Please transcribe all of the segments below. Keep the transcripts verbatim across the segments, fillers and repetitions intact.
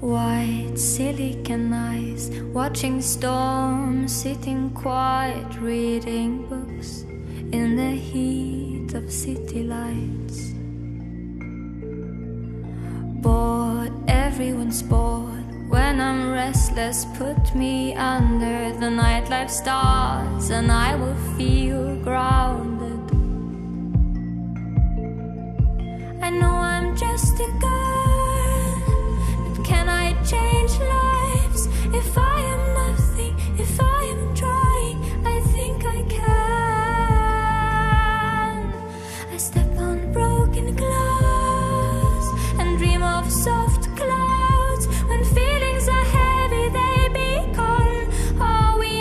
White silicon eyes, watching storms, sitting quiet, reading books in the heat of city lights. Bored, everyone's bored. When I'm restless, put me under the nightlife stars and I will feel grounded. I know I'm just a girl, but can I change lives? If I am nothing, if I am trying, I think I can. I step on broken glass and dream of soft clouds. When feelings are heavy, they become all we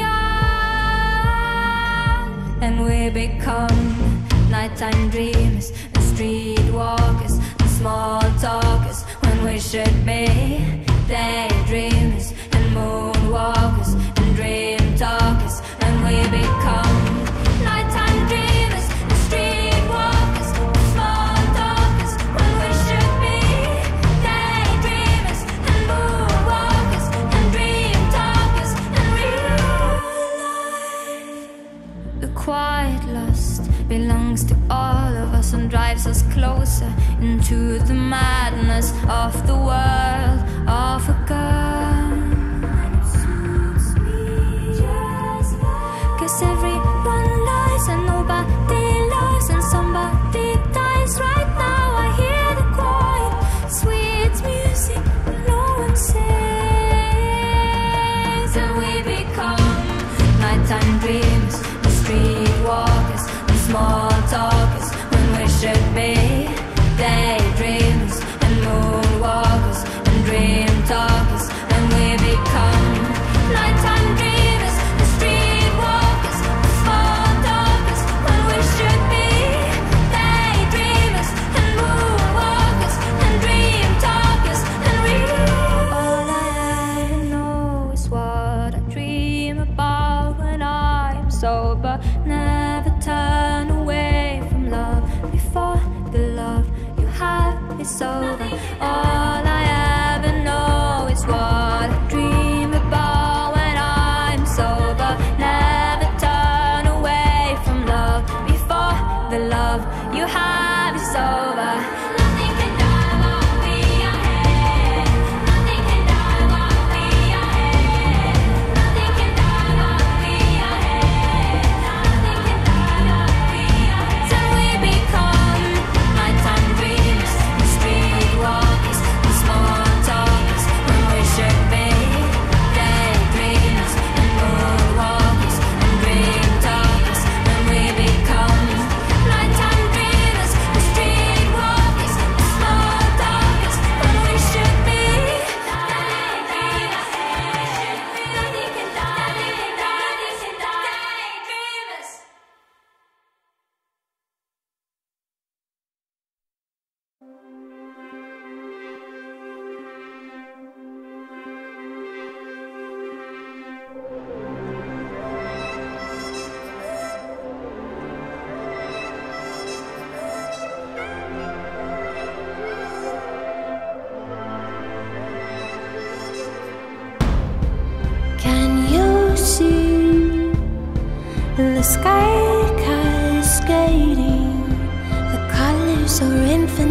are. And we become nighttime dreams and streetwalkers and small talkers, when we should be daydreamers and moonwalkers and dream talkers. And we become nighttime dreamers and streetwalkers and small talkers, when we should be daydreamers and moonwalkers and dream talkers. And real life, the quiet lust belongs to all of us and drives us closer into the madness of the world of a girl. Cause everyone lies and nobody loves, and somebody dies right now. I hear the quiet, sweet music but no one sings. And we become nighttime dreams and streetwalkers and small talkers, when we should be daydreamers and moonwalkers and dream talkers. And we become nighttime dreamers and streetwalkers and small talkers, when we should be daydreamers and moonwalkers and dream talkers. And real, all I know is what I dream about when I'm sober. Never turn away from love before the love you have is over. All I ever know is what I dream about when I'm sober. Never turn away from love before the love you have is over. Nothing can die while we are here. Nothing can die while we are here. Nothing can die while we are here. Nothing can die while we are here. So we become nighttime dreamers and streetwalkers and small talkers, when we should be daydreamers and moonwalkers and dream talkers. And we become nighttime dreamers and streetwalkers and small talkers, when we should be daydreamers. Nothing can die, nothing can die, daydreamers. Can you see the sky cascading? The colors are infinite.